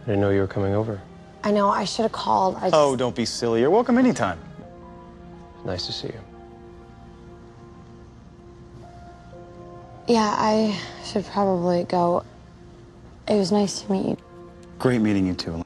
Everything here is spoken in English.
I didn't know you were coming over. I know, I should have called. Oh, don't be silly. You're welcome anytime. Nice to see you. Yeah, I should probably go. It was nice to meet you. Great meeting you too, Elena.